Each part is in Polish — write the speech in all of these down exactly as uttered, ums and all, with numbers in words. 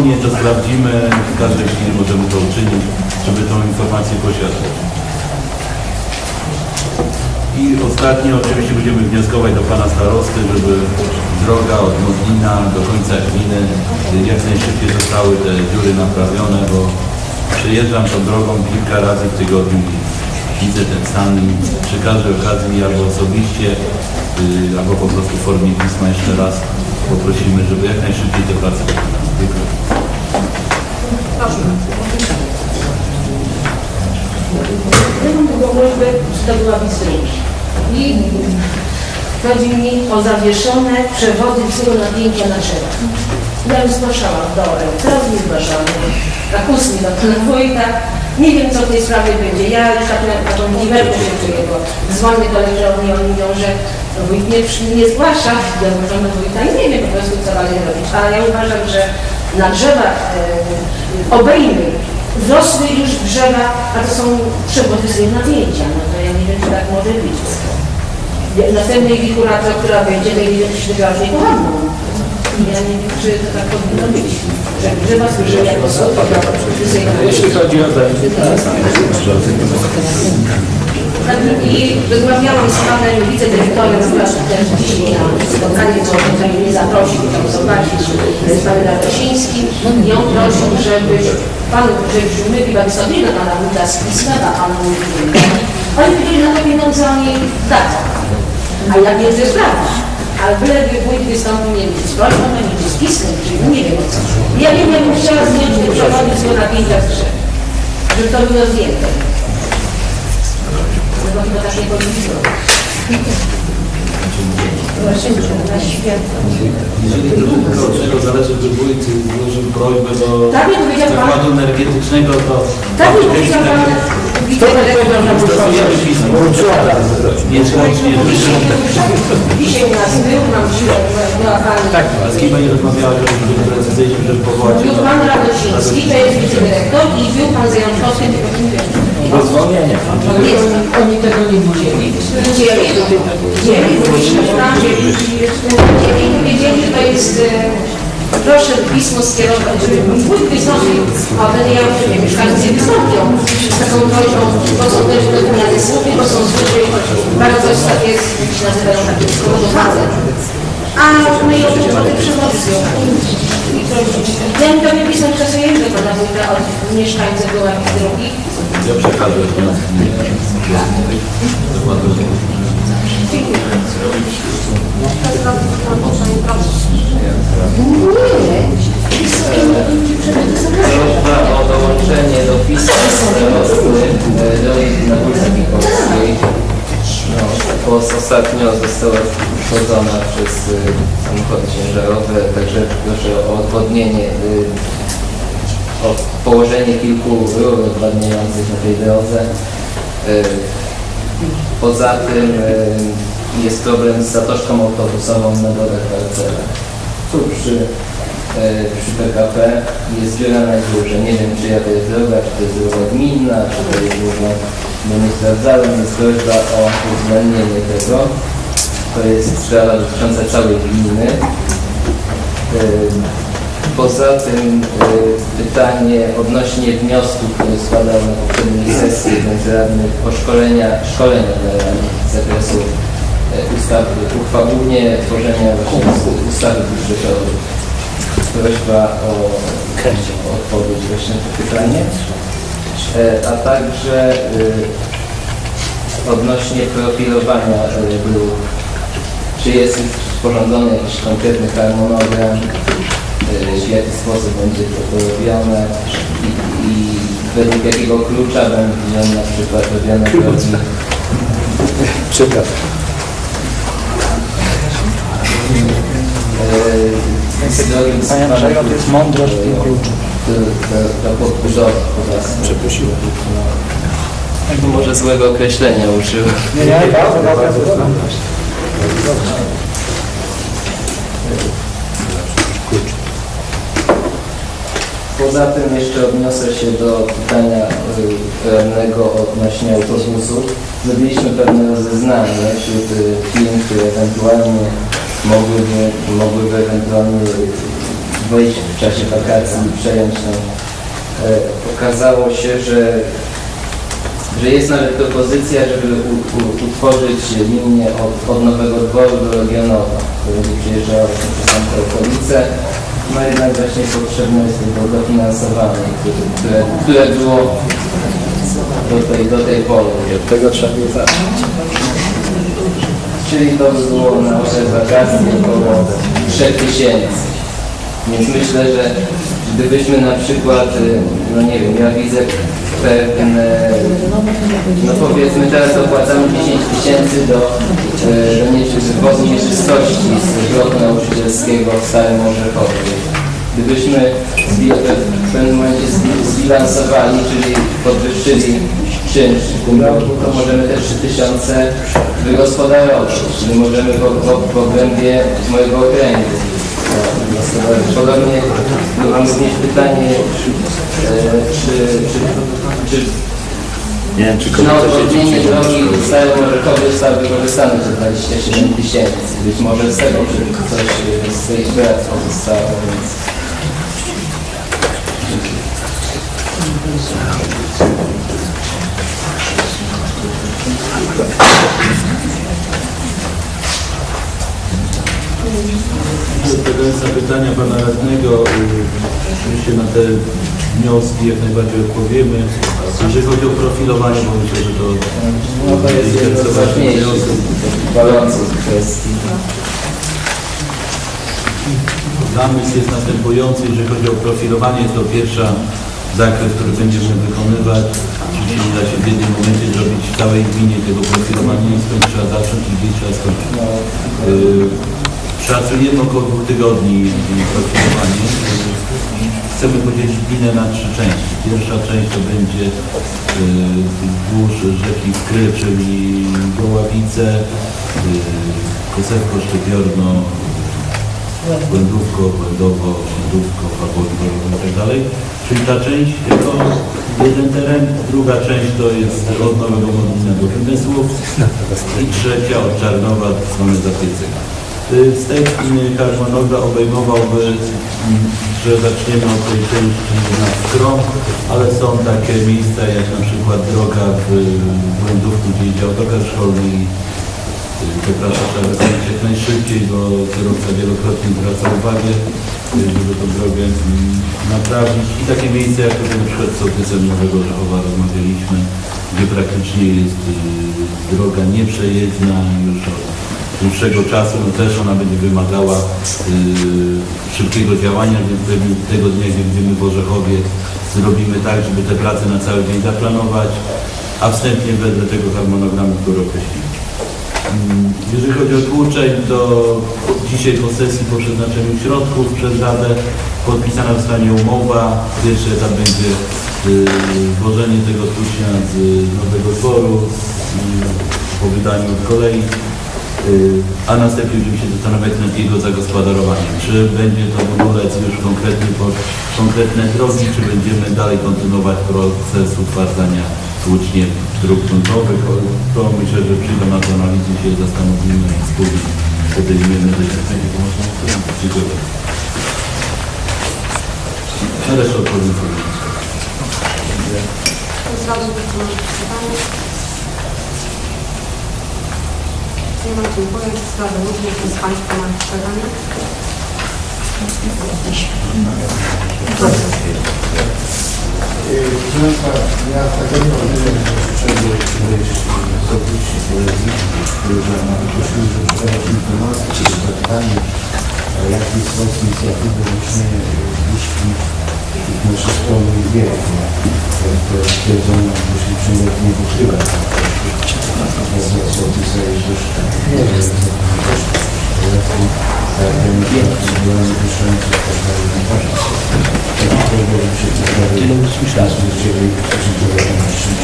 spokojnie to sprawdzimy, w każdej chwili możemy to uczynić, żeby tą informację posiadać. I ostatnio oczywiście będziemy wnioskować do pana starosty, żeby droga od Modlina do końca gminy jak najszybciej zostały te dziury naprawione, bo przejeżdżam tą drogą kilka razy w tygodniu i widzę ten stan i przy każdej okazji albo osobiście, yy, albo po prostu w formie pisma jeszcze raz poprosimy, żeby jak najszybciej te prace wykonano. Dziękuję. Proszę. Ja mam taką prośbę, czy to była Bistryki. I chodzi mi o zawieszone przewody celu napięcia na drzewach. Ja już zgłaszałam do elektrowni, zgłaszałam na kustni do pana wójta. Nie wiem, co w tej sprawie będzie. Ja już tak na taką niwerkę się czuję, bo dzwonię do elektrowni, oni mówią, że wójt nie, nie zgłasza. Ja uważam do wójta i nie wiem po prostu, co dalej robić. Ale ja uważam, że na drzewach e, obejmych wrosły już drzewa, a to są przewody z napięcia. No to ja nie wiem, czy tak może być. W następnej wikuracji, która będzie, to idzie się bardziej pochodną. Ja nie wiem, czy to tak powinno być. Że drzewa służą jako sobie. Jeśli chodzi o ten. I rozmawiałam z panem wicedyrektorem też dzisiaj na spotkaniu, bo tutaj mnie zaprosił, tam zobaczyć z panem Radosińskim i on prosił, żebyś panu, żebyśmy my chyba wystąpili na pana wójta z pisma, a panu mówili. Oni powiedzieli, na to pieniądze oni dadzą. A ja wiem, że jest prawda. Ale byle wójt wystąpił, nie wiem, z prośbą, nie wiem, z pismem, czyli nie wiem o co. Ja wiem, ja bym chciała zdjąć te przewody z napięcia z drzew, żeby to było zdjęte. Bo chyba tak nie powinno. Właśnie, na światło. Jeżeli tylko zależy, by wójt złożył prośbę do tak nie powiedział pan. zakładu energetycznego, to tak nie powiedział pan. Kto tak powiedział, że stosujemy pismo? Dzisiaj u nas był, mam siłę, była pani. Tak, a z kim pani rozmawiała, żeby precyzyjnie, żeby powołać? Był pan Radosiński, to jest wicedyrektor i był pan Zajączkowski, tylko nie wiem. Rozwolnienie. Oni tego nie widzieli. Widzieli, widzieli, widzieli, wiedzieli, że to jest... Proszę pismo skierować, żeby wójt wystąpił, a będę ja nie mieszkańcy wystąpią z taką prośbą, bo są też dokumenty słupy, bo są słupy, bardzo coś takie się nazywają takie skołodowane. A my o tym o tym przewodnicy. Ja mi pewnie pismo przesujemy do pana wójta od mieszkańców do jakichś drogi. Ja przekażę wnioski. Dziękuję. Prośba o dołączenie do pisma do Izby Nauki Mikołajskiej. No, ostatnio została wchodzona przez samochody ciężarowe, także proszę o odwodnienie, o położenie kilku rur odwadniających na tej drodze. Poza tym jest problem z zatoczką autobusową na drogach parcela. Tu przy, przy P K P jest dziura na górze. Nie wiem, czy ja to jest droga, czy to jest droga gminna, czy to jest droga, bo nie sprawdzałem. Jest prośba o uwzględnienie tego. To jest sprawa dotycząca całej gminy. Poza tym pytanie odnośnie wniosku, który składał na poprzedniej sesji bądź radnych o szkolenia, szkolenia dla radnych z zakresu ustawy, uchwałnie tworzenia ustawy budżetowej. Prośba o, o odpowiedź właśnie na to pytanie. A także odnośnie profilowania dróg. Czy jest sporządzony jakiś konkretny harmonogram, w jaki sposób będzie to robione i, i według jakiego klucza będzie na przykład robione drogi. Przykład. Panie Andrzeju, to jest mądrość w tym kluczu. Do podbudowy. Przeprosiłem. Jakby może złego określenia użyłem. Nie, nie, bardzo dobra. Poza tym jeszcze odniosę się do pytania prawnego odnośnie autobusów. Zrobiliśmy pewne rozeznanie wśród firm, które ewentualnie mogłyby, mogłyby ewentualnie wejść w czasie wakacji i przejąć tą. Okazało się, że, że jest nawet propozycja, żeby u, u, utworzyć linię od, od Nowego Dworu do Legionowa, która będzie przyjeżdżała przez tamte okolice. No jednak właśnie potrzebne jest tylko dofinansowanie, które, które było do tej, do tej pory. Od tego trzeba było zacząć. Czyli to by było na okres wakacji około trzech tysięcy. Więc myślę, że gdybyśmy na przykład, no nie wiem, ja widzę pewne, no powiedzmy teraz opłacamy dziesięć tysięcy do, do nieczystości nieczystości z bloku nauczycielskiego w Starym Orzechowie. Gdybyśmy w pewnym momencie zbilansowali, czyli podwyższyli czynsz w tym roku, to możemy te trzy tysiące wygospodarować, czyli możemy po, po, po obrębie mojego okręgu. Podobnie mam również pytanie, czy, czy, czy, Nie wiem, czy czy na odwodnienie drogi w Starym Orzechowie zostały wykorzystane te dwadzieścia siedem tysięcy. Być może z tego coś z tej pracy pozostało, więc... Odpowiadając na pytania pana radnego, oczywiście na te wnioski jak najbardziej odpowiemy. Jeżeli chodzi o profilowanie, bo myślę, że to no to jest jeden z ważniejszych walących kwestii. Zamysł jest następujący, jeżeli chodzi o profilowanie, jest to pierwsza zakres, który będziemy wykonywać. Oczywiście nie da się w jednym momencie zrobić w całej gminie tego profilowania, i skąd trzeba zacząć i gdzie trzeba skończyć. Yy, Szacujemy około dwóch tygodni profilowanie. Chcemy podzielić gminę na trzy części. Pierwsza część to będzie yy, wzdłuż rzeki Skry, czyli Goławice, yy, Kosewko, Szczypiorno, Błędówko, Błędowo, Błędówko, Pawłowsko i tak dalej. Czyli ta część to jeden teren, druga część to jest od Nowego Modlina do Wymysłów i trzecia od Czarnowa do strony Zapiecego. Wstępny harmonogram obejmowałby, że zaczniemy od tej części na stron, ale są takie miejsca jak na przykład droga w Błędówku, gdzie idzie autokar szkolny. Te prace trzeba wykonać jak najszybciej, bo kierowca wielokrotnie zwraca uwagę, żeby tę drogę naprawić. I takie miejsca jak tutaj na przykład z sołtysem Nowego Orzechowa rozmawialiśmy, gdzie praktycznie jest droga nieprzejezdna już od dłuższego czasu, no też ona będzie wymagała yy, szybkiego działania, więc pewnie tego dnia, gdzie będziemy w Orzechowie, zrobimy tak, żeby te prace na cały dzień zaplanować, a wstępnie wedle tego harmonogramu, który określimy. Jeżeli chodzi o tłuczeń, to dzisiaj po sesji po przeznaczeniu środków przez Radę podpisana zostanie umowa. Pierwszy etap będzie yy, włożenie tego tłucznia z Nowego Dworu yy, po wydaniu od kolei. A następnie będziemy się zastanawiać nad jego zagospodarowaniem. Czy będzie to budulec już konkretny pod konkretne drogi, czy będziemy dalej kontynuować proces utwardzania tłuczni dróg gruntowych. To myślę, że przyjdą na to analizy, się zastanowimy i wspólnie podejmiemy decyzję. Dziękuję. Na resztę odpowiem sobie. Dziękuję. Sprawy różne przez Państwa na pytania. Proszę Państwa, ja tak jak powiedziałem, że uprzejmie sołtysi poezji, którzy nam prosili, żeby podać informacje, czy zapytanie, w jaki sposób inicjatywy rocznej bliski nasze strony i wiek. To stwierdzono, że jeśli przyjmie nie pokrywa. Sołtysa jest dość nie wiem, tak jak nie byłem wyszczęty, tak dalej, nie ważne. Tak tego, żeby się poprawił, nas udzieli, którzy powiadają na czym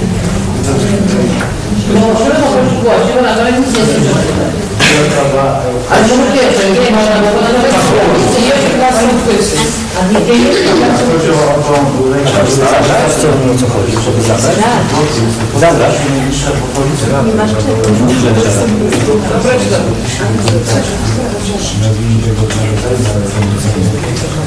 Możemy poprosić głośno, bo na dole nic nie słyszymy. Ale może pierwsze, nie można, bo na dole jest jeszcze dla sołtysy. A nie wiem, chodzi o tą Co o co chodzi, żeby zabrać? Zabrać? Nie masz czego.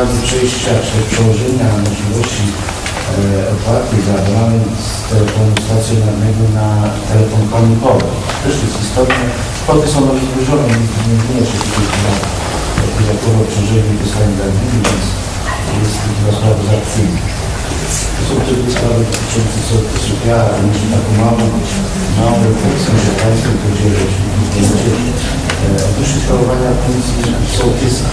sprawie przejścia czy przełożenia możliwości e, opłaty za abonament z telefonu stacjonarnego na telefon komórkowy. Też jest istotne. Kwoty są bardzo zbliżone, nie wniesie tutaj na dodatkowe obciążenie i wysłanie danych, więc jest to sprawa zaakcyjna. To są te dwie sprawy dotyczące sołtysów. Ja myślę taką małą, małą refleksję, że Państwo podzielę odnośnie sprawowania funkcji sołtysa.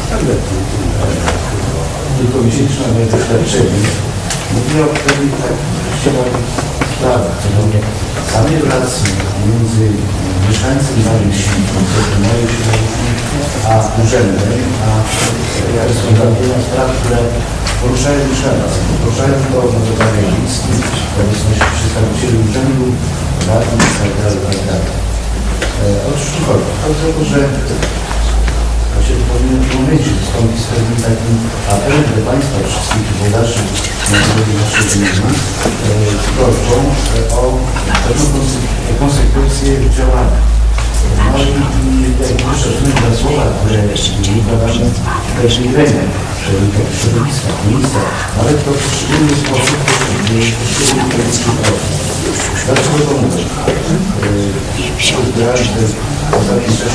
Tylko miesięczne moje doświadczenie mówię o pewnych takich sprawach, co do mnie samej relacji między mieszkańcem danej wsi, konkretnie mojej wsi, a urzędem, a rozwiązania spraw, które poruszają mieszkańców. Poruszają to na zadania miejskim, w obecności przedstawicieli urzędu, radnych itd. itd. Otóż tu chodzi. Chodzi o to, że właśnie w pewnym momencie wystąpić z pewnym takim apelem do Państwa wszystkich włodarzy na terenie naszej gminy, prośbą o pewną konsekwencję działania. No i jak szacunek dla słowa, które wykładamy tutaj w Irenie, środowiska, miejsca, ale to w szczególny sposób poszczególnych polityków osób. Dlaczego to mówię? Zbierałem te w ostatnim czasie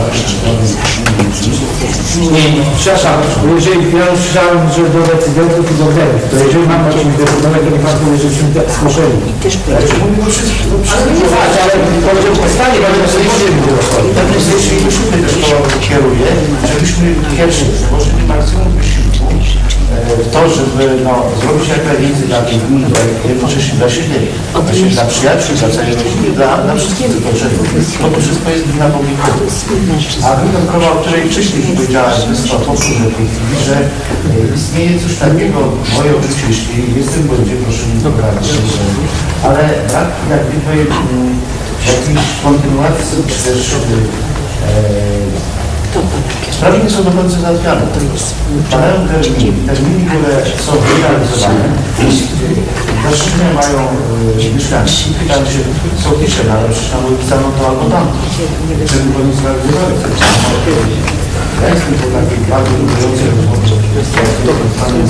Przepraszam, jeżeli ja już słyszałem, że do decydentów i do wdętów, to jeżeli mam jakieś decydować, to nie pan powie, żebyśmy tak zgłoszeni. Znaczy mówię o wszystkim, to wszystkim. Ale powiedział powstanie, bo to sobie nie będzie rozchodzić. Natomiast jeśli musimy też to kieruje, żebyśmy pierwszy złożyli maksimum wysiłku w to, żeby no, zrobić jak najwięcej dla tej gminy, jednocześnie dla siebie, właśnie dla przyjaciół, dla całej rodziny, dla, dla wszystkich potrzebnych. To to wszystko jest gmina publikowa. A gmina, o której wcześniej powiedziałem, wyspa powtórzę w tej chwili, że istnieje coś takiego, moje odczucie, jeśli jestem w błędzie, proszę mi poprawić, ale brak jak gdyby jakiejś kontynuacji, czy też sprawy nie są do końca załatwiane. Padają terminy, terminy, które są realizowane, zaszczytne mają mieszkańcy. Pytam się, są pisze, no ale przecież tam pisano to albo tam. Chcemy go nie zrealizować. Ja jestem po takiej bardzo lubiącej rozmowie z panem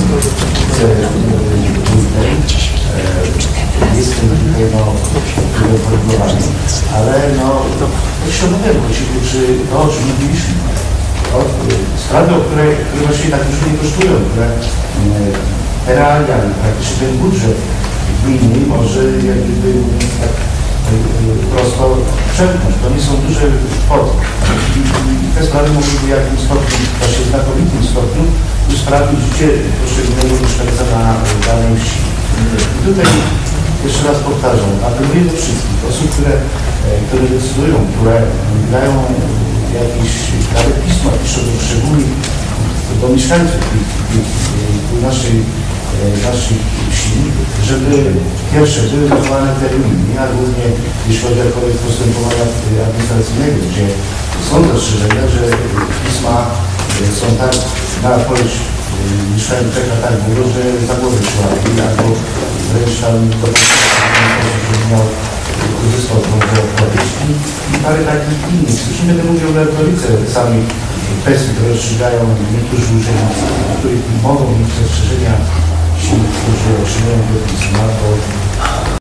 jestem tutaj no porównywany, ale no to świadomego właściwie, czy to, o czym mówiliśmy, o, sprawy, o które, które właściwie tak już nie kosztują, które te realia, praktycznie ten budżet gminy może jak gdyby tak prosto przepchnąć. To nie są duże kwoty. I te sprawy mogłyby w jakimś stopniu, właśnie w znakomitym stopniu usprawnić życie poszczególnego mieszkańca na danej wsi. I tutaj jeszcze raz powtarzam, apeluję do wszystkich osób, które, które decydują, które dają jakieś nawet pisma, piszą do szczególnych, do mieszkańców naszej, naszej wsi, żeby pierwsze były wychowane terminy, a głównie jeśli chodzi o kodeks postępowania administracyjnego, gdzie są zastrzeżenia, że pisma są tak na odpowiedź mieszkańców czeka tak długo, że za głowę szłapi, albo wręcz tam to żeby miał uzyskał tą odpowiedź. I parę takich innych. Już nie będę mówił o retoryce samych kwestii, które rozstrzygają niektórzy urzędnicy, których mogą mieć zastrzeżenia ci, którzy otrzymują te pisma, bo